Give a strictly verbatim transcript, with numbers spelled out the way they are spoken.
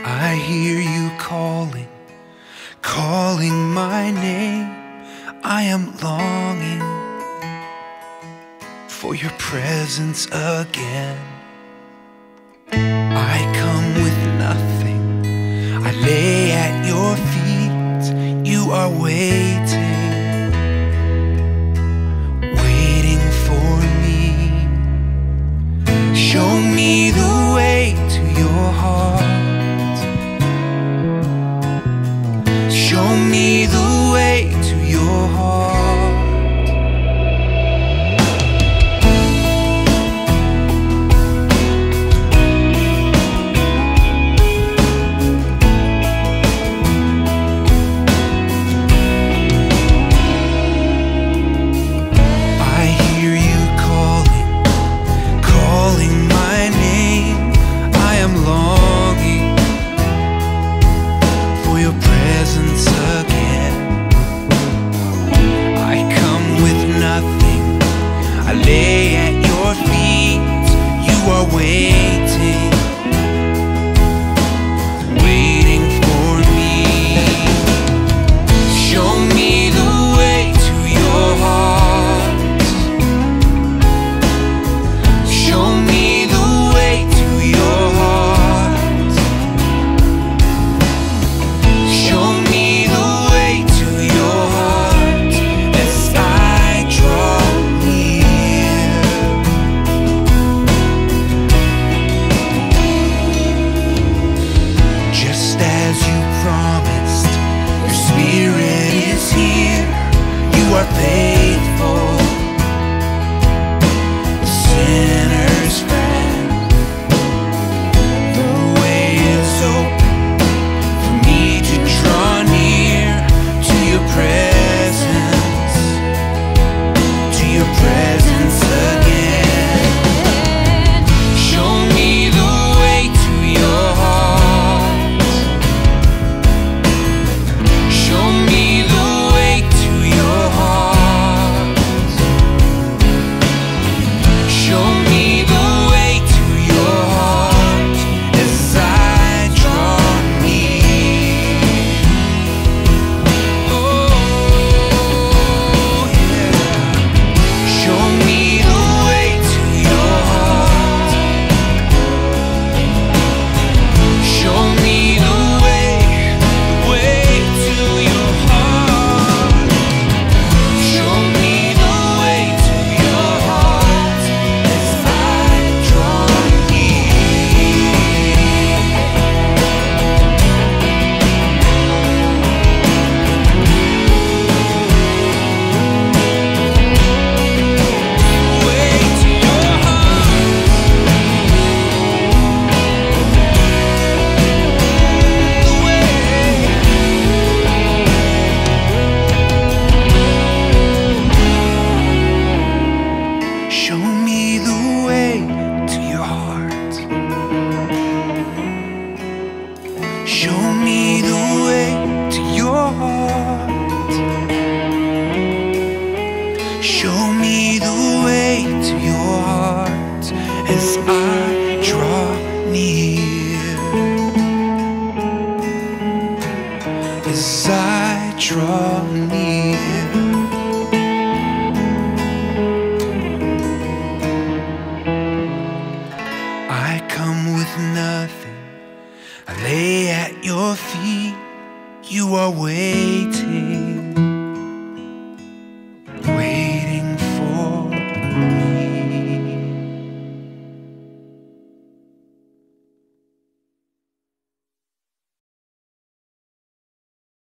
I hear you calling, calling my name. I am longing for your presence again. I come with nothing, I lay at your feet. You are waiting, waiting for me. Show me the way to your heart. Show me the way to your heart. I lay at your feet. You are waiting, waiting for me. Show me the way to your heart. Show me the way to your heart. Show me the way to your heart as I draw. You are faithful, sinner's friend. The way is open for me to draw near to your presence, to your presence again. Show me the way to your heart. Show me the way to your heart. Show me the way to your heart as I draw near. Oh, yeah. Show me the way to your heart. Show me the way, the way to your heart. Show me the way to your heart as I draw near. Way to your heart. The way. Show me the way to your heart. Show me the way to your heart. Show me the way to your heart as I draw near. As I draw near. I come with nothing, I lay at your feet. You are waiting,